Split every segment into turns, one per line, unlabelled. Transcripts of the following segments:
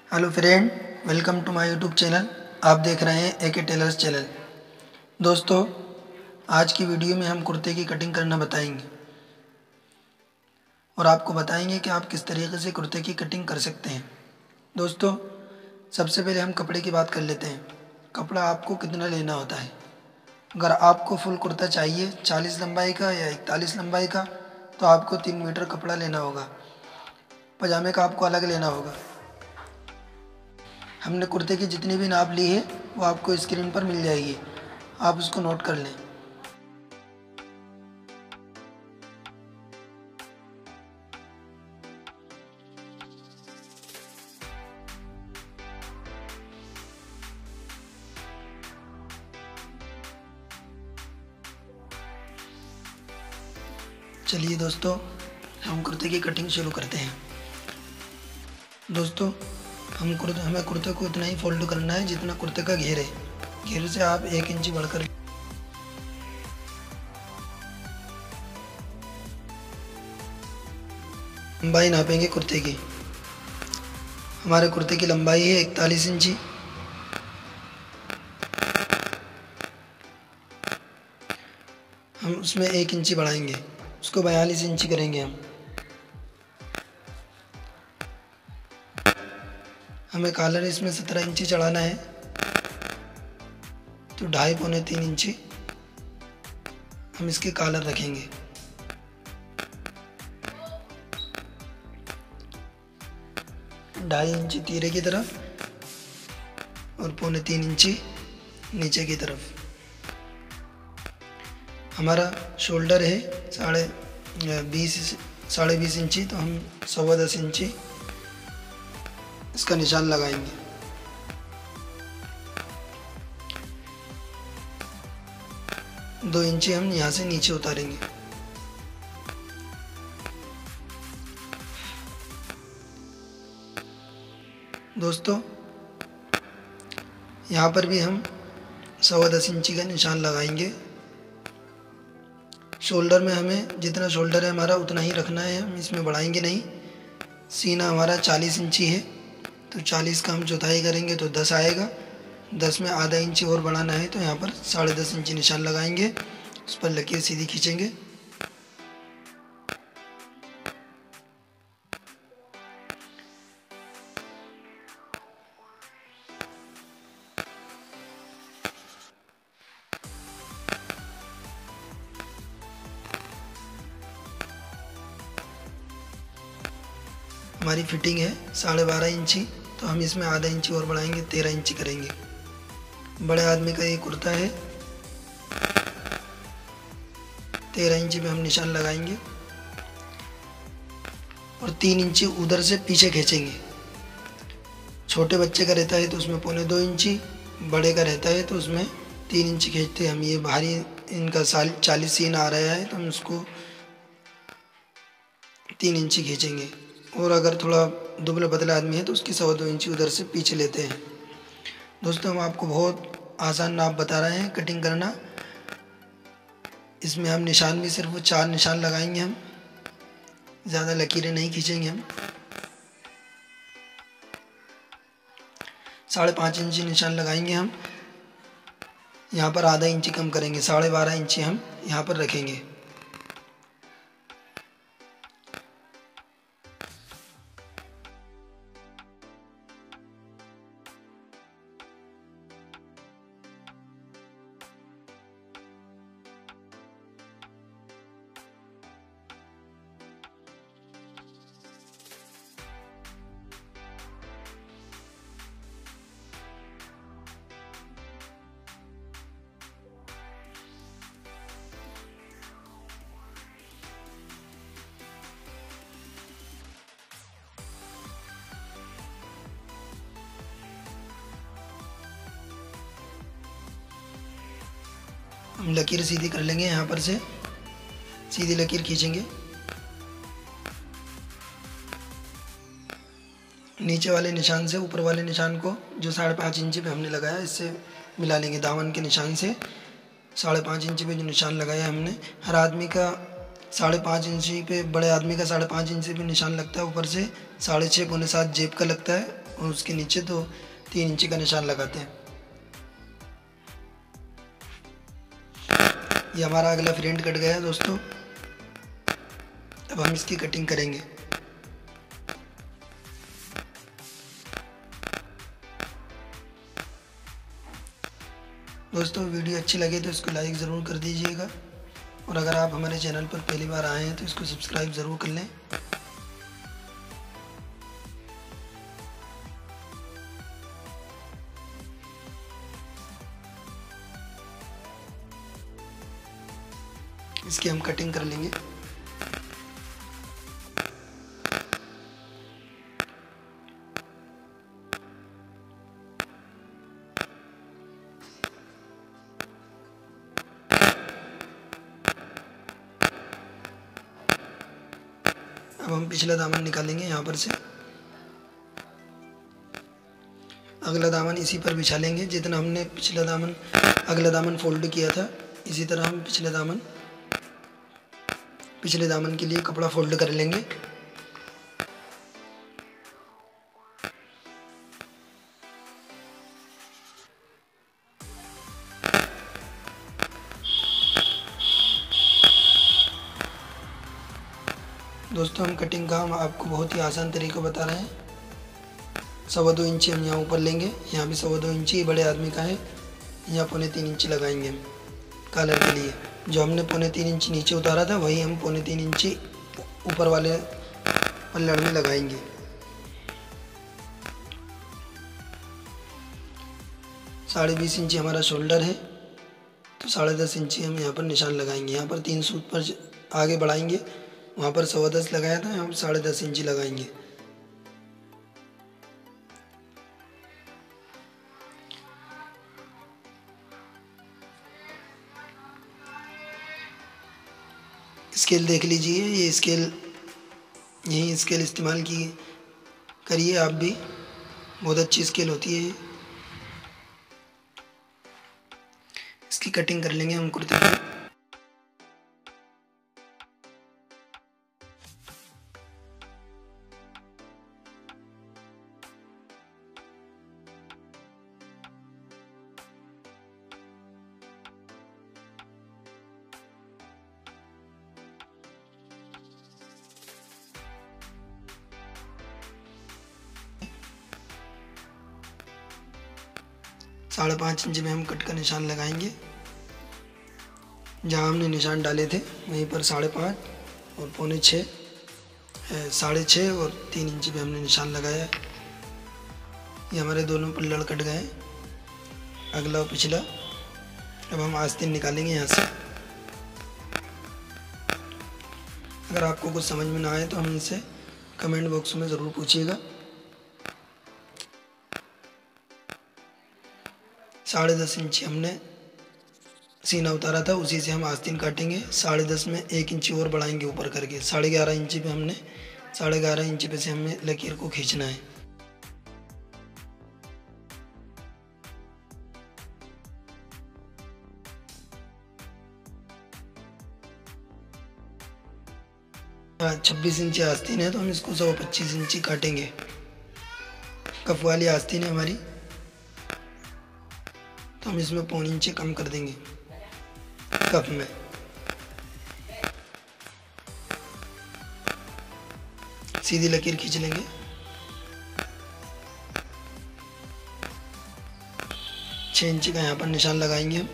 Hello friend, welcome to my YouTube channel. आप देख रहे हैं एके टेलर्स चैनल। दोस्तों, आज की वीडियो में हम कुर्ते की कटिंग करना बताएंगे और आपको बताएंगे कि आप किस तरीके से कुर्ते की कटिंग कर सकते हैं। दोस्तों, सबसे पहले हम कपड़े की बात कर लेते हैं। कपड़ा आपको कितना लेना होता है। अगर आपको फुल कुर्ता चाहिए 40 लंबाई का या 41 लंबाई का, तो आपको 3 मीटर कपड़ा लेना होगा। पजामे का आपको अलग लेना होगा। हमने कुर्ते की जितनी भी नाप ली है वो आपको स्क्रीन पर मिल जाएगी, आप उसको नोट कर लें। चलिए दोस्तों, हम कुर्ते की कटिंग शुरू करते हैं। दोस्तों, हमें कुर्ते को इतना ही फोल्ड करना है जितना कुर्ते का घेर है। घेर से आप 1 इंच बढ़कर लंबाई नापेंगे कुर्ते की। हमारे कुर्ते की लंबाई है 41 इंची। हम उसमें 1 इंची बढ़ाएंगे, उसको 42 इंची करेंगे। हमें कॉलर इसमें 17 इंची चढ़ाना है, तो 2.5 पौने 3 इंची हम इसके कॉलर रखेंगे। ढाई इंची तीरे की तरफ और पौने 3 इंची नीचे की तरफ। हमारा शोल्डर है 20.5 इंची, तो हम 10.25 इंची इसका निशान लगाएंगे। दो इंची हम यहाँ से नीचे उतारेंगे। दोस्तों, यहाँ पर भी हम 10.25 इंची का निशान लगाएंगे। शोल्डर में हमें जितना शोल्डर है हमारा उतना ही रखना है, हम इसमें बढ़ाएंगे नहीं। सीना हमारा 40 इंची है, तो 40 का हम चौथाई करेंगे तो 10 आएगा। 10 में आधा इंची और बढ़ाना है, तो यहाँ पर 10.5 इंची निशान लगाएंगे। उस पर लकीर सीधी खींचेंगे। हमारी फिटिंग है 12.5 इंची, तो हम इसमें आधा इंची और बढ़ाएंगे, 13 इंची करेंगे। बड़े आदमी का ये कुर्ता है। 13 इंची पे हम निशान लगाएंगे और 3 इंची उधर से पीछे खींचेंगे। छोटे बच्चे का रहता है तो उसमें पौने 2 इंची, बड़े का रहता है तो उसमें 3 इंची खींचते हम। ये भारी इनका 40 सीन आ रहा है, तो हम उसको 3 इंची खींचेंगे। और अगर थोड़ा दुबला पतला आदमी है तो उसकी 2.25 इंची उधर से पीछे लेते हैं। दोस्तों, हम आपको बहुत आसान नाप बता रहे हैं कटिंग करना। इसमें हम निशान भी सिर्फ 4 निशान लगाएंगे, हम ज़्यादा लकीरें नहीं खींचेंगे। हम 5.5 इंची निशान लगाएंगे। हम यहाँ पर आधा इंची कम करेंगे, 12.5 इंची हम यहाँ पर रखेंगे। हम लकीर सीधी कर लेंगे, यहाँ पर से सीधी लकीर खींचेंगे। नीचे वाले निशान से ऊपर वाले निशान को जो 5.5 इंची पे हमने लगाया, इससे मिला लेंगे। दामन के निशान से 5.5 इंची पे जो निशान लगाया हमने, हर आदमी का 5.5 इंची पे, बड़े आदमी का 5.5 इंची पे निशान लगता है। ऊपर से 6.5 पौने 7 जेब का लगता है, और उसके नीचे तो 3 इंची का निशान लगाते हैं। ये हमारा अगला फ्रंट कट गया है दोस्तों। अब हम इसकी कटिंग करेंगे। दोस्तों वीडियो अच्छी लगे तो इसको लाइक ज़रूर कर दीजिएगा, और अगर आप हमारे चैनल पर पहली बार आए हैं तो इसको सब्सक्राइब ज़रूर कर लें। इसकी हम कटिंग कर लेंगे। अब हम पिछला दामन निकालेंगे यहाँ पर से। अगला दामन इसी पर बिछा लेंगे, जितना हमने अगला दामन फोल्ड किया था, इसी तरह हम पिछले दामन के लिए कपड़ा फोल्ड कर लेंगे। दोस्तों हम कटिंग का आपको बहुत ही आसान तरीका बता रहे हैं। 2.25 इंची हम यहाँ ऊपर लेंगे, यहाँ भी 2.25 इंची बड़े आदमी का है, यहाँ 3.25 इंची लगाएंगे हम कॉलर के लिए। जो हमने 3.25 इंची नीचे उतारा था वही हम 3.25 इंची ऊपर वाले पल्लड़ में लगाएंगे। साढ़े 20 इंची हमारा शोल्डर है, तो 10.5 इंची हम यहाँ पर निशान लगाएंगे। यहाँ पर 3 सूत पर आगे बढ़ाएंगे, वहाँ पर 10.25 लगाया था, हम 10.5 इंची लगाएंगे। स्केल देख लीजिए, ये यही स्केल इस्तेमाल करिए आप भी, बहुत अच्छी स्केल होती है ये। इसकी कटिंग कर लेंगे हम कुर्ते की। साढ़े 5 इंच में हम कट का निशान लगाएंगे। जहाँ हमने निशान डाले थे वहीं पर 5.5 और 6.25 6.5 और 3 इंच पे हमने निशान लगाया है। ये हमारे दोनों पल्लड़ कट गए, अगला और पिछला। अब हम आस्तीन निकालेंगे यहाँ से। अगर आपको कुछ समझ में ना आए तो हमसे कमेंट बॉक्स में ज़रूर पूछिएगा। 10.5 इंची हमने सीना उतारा था, उसी से हम आस्तीन काटेंगे। 10.5 में 1 इंची और बढ़ाएंगे ऊपर करके। 11.5 इंची पे 11.5 इंची पे से हमें लकीर को खींचना है। हाँ, 26 इंची आस्तीन है तो हम इसको 125 इंची काटेंगे। कफ वाली आस्तीन है हमारी, तो हम इसमें 1.25 इंची कम कर देंगे कफ में। सीधी लकीर खींच लेंगे। छः इंची का यहाँ पर निशान लगाएंगे हम।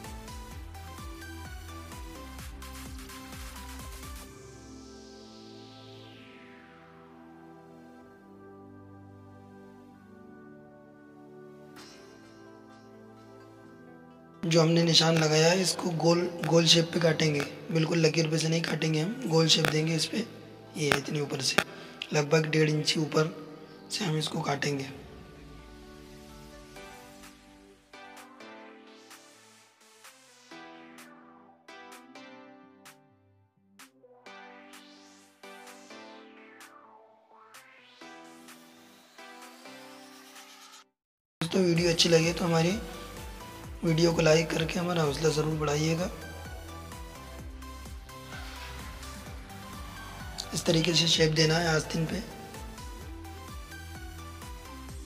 जो हमने निशान लगाया है इसको गोल शेप पे काटेंगे, बिल्कुल लकीर पे से नहीं काटेंगे, हम गोल शेप देंगे इस पे। ये इतनी ऊपर से लगभग 1.5 इंची ऊपर से हम इसको काटेंगे। दोस्तों वीडियो अच्छी लगे तो हमारी वीडियो को लाइक करके हमारा हौसला ज़रूर बढ़ाइएगा। इस तरीके से शेप देना है आस्तीन पे।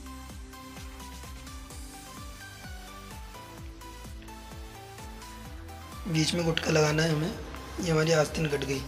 बीच में गुटका लगाना है हमें। ये हमारी आस्तीन कट गई।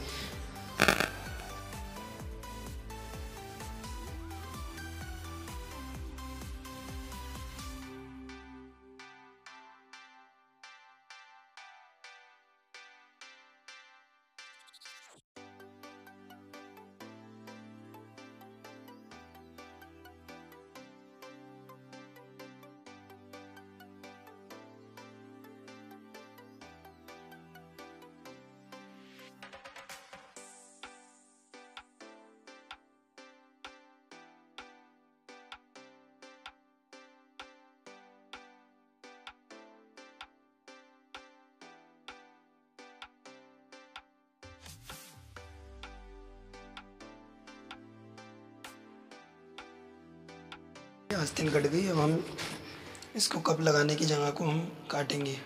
आस्तीन कट गई। अब हम इसको कप लगाने की जगह को हम काटेंगे।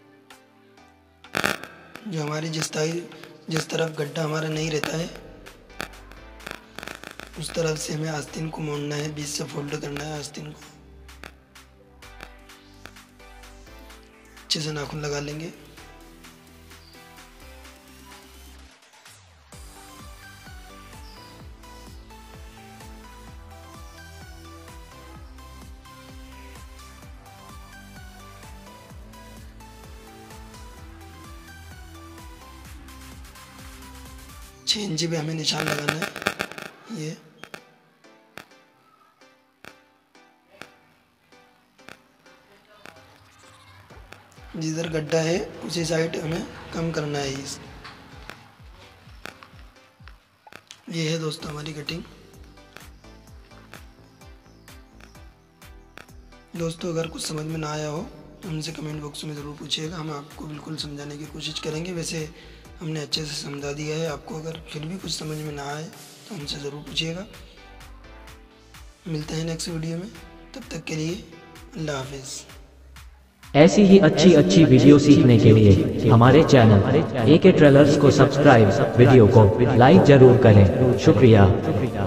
जो हमारी जिस तरफ गड्ढा हमारा नहीं रहता है उस तरफ से हमें आस्तीन को मोड़ना है, बीच से फोल्ड करना है आस्तीन को। अच्छे से नाखून लगा लेंगे। छः इंची पे हमें निशान लगाना है। ये जिधर गड्ढा है उसी साइड हमें कम करना है। ये है दोस्तों हमारी कटिंग। दोस्तों अगर कुछ समझ में ना आया हो तो हमसे कमेंट बॉक्स में ज़रूर पूछिएगा, हम आपको बिल्कुल समझाने की कोशिश करेंगे। वैसे हमने अच्छे से समझा दिया है आपको। अगर फिर भी कुछ समझ में ना आए तो हमसे ज़रूर पूछिएगा। मिलते हैं नेक्स्ट वीडियो में, तब तक के लिए अल्लाह हाफिज़।
ऐसी ही अच्छी वीडियो सीखने के लिए हमारे चैनल AK ट्रेलर्स को सब्सक्राइब, वीडियो को लाइक जरूर करें। शुक्रिया।